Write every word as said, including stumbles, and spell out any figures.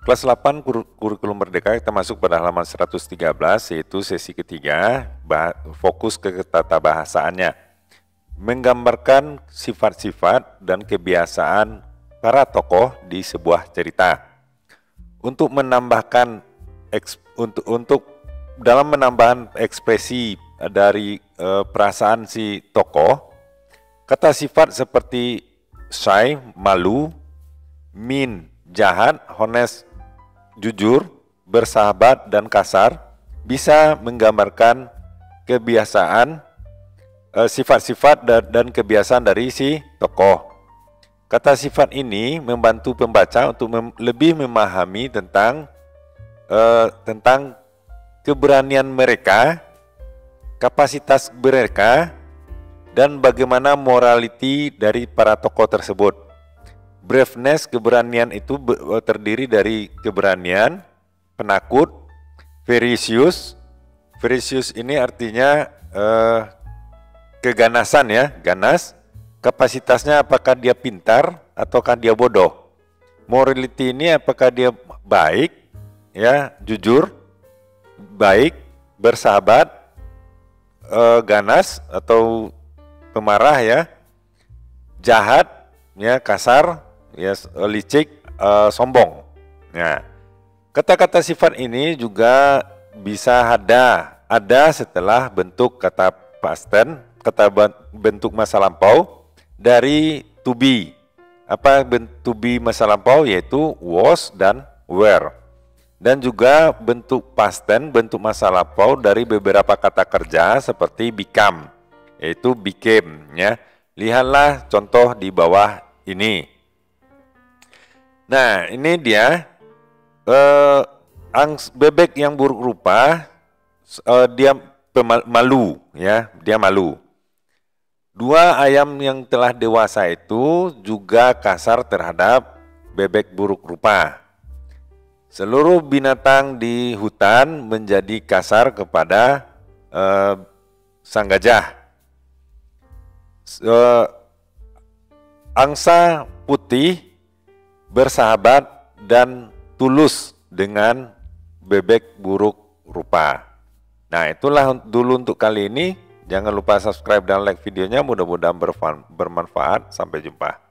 Kelas delapan kur- kurikulum merdeka kita masuk pada halaman seratus tiga belas, yaitu sesi ketiga, bah- fokus ke tata bahasaannya. Menggambarkan sifat-sifat dan kebiasaan para tokoh di sebuah cerita. Untuk menambahkan eks- untuk untuk dalam menambahkan ekspresi dari eh, perasaan si tokoh, kata sifat seperti shy, malu, mean, jahat, honest, jujur, bersahabat, dan kasar bisa menggambarkan kebiasaan, eh, sifat-sifat dan, dan kebiasaan dari si tokoh. Kata sifat ini membantu pembaca untuk mem lebih memahami tentang eh, tentang keberanian mereka, kapasitas mereka, dan bagaimana morality dari para tokoh tersebut. Braveness, keberanian itu terdiri dari keberanian, penakut, ferocious. Ferocious ini artinya eh, keganasan ya, ganas. Kapasitasnya apakah dia pintar ataukah dia bodoh. Morality ini apakah dia baik, ya, jujur, baik, bersahabat, eh, ganas atau pemarah ya, jahat, ya, kasar, ya, licik, uh, sombong. Nah, kata-kata sifat ini juga bisa ada ada setelah bentuk kata past tense, kata bentuk masa lampau dari to be. Apa bentuk to be masa lampau? Yaitu was dan were. Dan juga bentuk past tense, bentuk masa lampau dari beberapa kata kerja seperti become, yaitu became, ya. Lihatlah contoh di bawah ini. Nah, ini dia eh, angst, bebek yang buruk rupa, eh, dia malu, ya, dia malu. Dua ayam yang telah dewasa itu juga kasar terhadap bebek buruk rupa. Seluruh binatang di hutan menjadi kasar kepada eh, sang gajah. Uh, angsa putih bersahabat dan tulus dengan bebek buruk rupa. Nah, itulah dulu untuk kali ini. Jangan lupa subscribe dan like videonya. Mudah-mudahan bermanfaat. Sampai jumpa.